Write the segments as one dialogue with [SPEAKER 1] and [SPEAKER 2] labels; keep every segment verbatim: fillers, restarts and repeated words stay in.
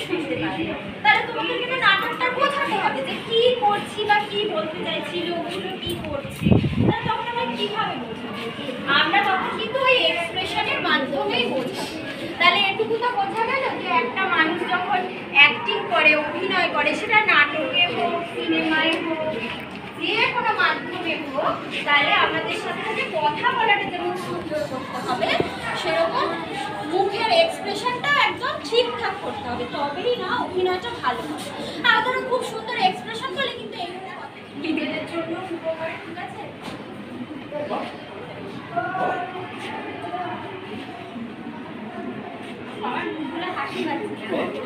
[SPEAKER 1] শুনতে পাবে। তাহলে তোমাকে কিন্তু নাটকটা বোঝাতে হবে যে কী করছি বা কী বলতে চাইছি, লোকগুলো কী করছে, তাহলে তখন আমরা কীভাবে বোঝাবো? আমরা তখন কিন্তু ওই এক্সপ্রেশনের মাধ্যমেই বোঝাবো। তাহলে এটুকু তো বোঝা গেল যে একটা মানুষ যখন অ্যাক্টিং করে, অভিনয় করে, সেটা নাটকে হোক, সিনেমায় হোক, যে কোনো মাধ্যমে হোক, তাহলে আমাদের সাথে সাথে কথা বলাটা যেমন সুন্দর করতে হবে, সেরকম মুখের এক্সপ্রেশনটা একদম ঠিকঠাক করতে হবে, তবেই না অভিনয়টা ভালো হবে। আর ধরো খুব সুন্দর এক্সপ্রেশন করলে কিন্তু এগুলো নিজেদের জন্য উপকার, ঠিক আছে? আমার মুখগুলো হাসি পাচ্ছে।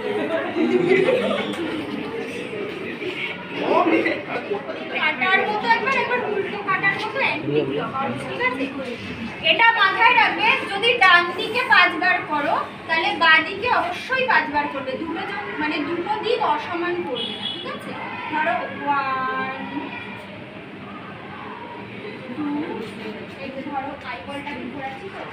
[SPEAKER 1] কাটার মতো একবার একবার উল্টো কাটার মতো ঠিক আছে। এটা মাথায় রাখবে, যদি ডান দিকে পাঁচবার করো তাহলে বাঁ দিকে অবশ্যই পাঁচবার করবে, দুটো মানে দুটো দিক অসমান করবে না, ঠিক আছে? ধরো ওয়ান টু, এই যে ধরো আইবলটাকে ঘোরাচ্ছি তো,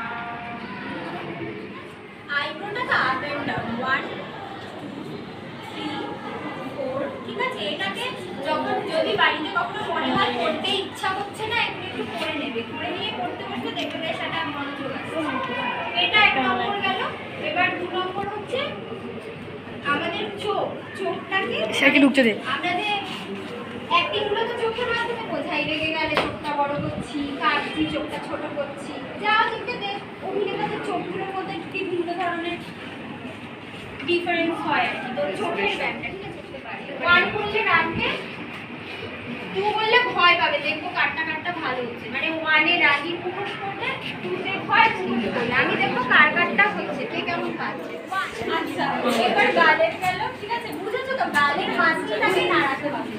[SPEAKER 1] আইব্রোটা তো up and down, one three four, ঠিক আছে? এটাকে যখন যদি বাড়িতে কখনো মনে হয় করতে ইচ্ছা করছে না, একটু একটু করে নেবে, করে নিয়ে করতে করতে দেখবে বেশ একটা মনোযোগ আসছে। এটা এক নম্বর গেল। এবার দু নম্বর হচ্ছে আমাদের চোখ, চোখটাকে সেটাকে ঢুকতে দে। আমরা যে অ্যাক্টিংগুলো তো চোখের মাধ্যমে বোঝাই, রেগে গেলে চোখটা বড় করছি, কাঁদছি চোখটা ছোট করছি, যা চোখে দেখ অভিনেতাদের চোখগুলোর মধ্যে বিভিন্ন ধরনের ডিফারেন্স হয় আর কি। তো চোখের ব্যাপারটা ঠিক আছে? ওয়ান বললে রাগবে, টু বললে ভয় পাবে, দেখবো কাটটা কাটটা ভালো হচ্ছে, মানে ওয়ানে রাগি মুখোশ করলে, টুতে ভয় মুখোশ করলে আমি দেখবো কার কাটটা হচ্ছে, কে কেমন পাচ্ছে। আচ্ছা, এবার গালের গেল, ঠিক আছে? বুঝেছো তো? গালের মাঝখানটাকে নাড়াতে হবে,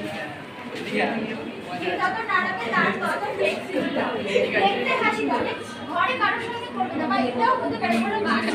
[SPEAKER 1] যত নাড়াবে তার তত দেখতে হাসি পাবে। ঘরে কারোর সঙ্গে করবে না, বা এটাও হতে পারে কোনো গান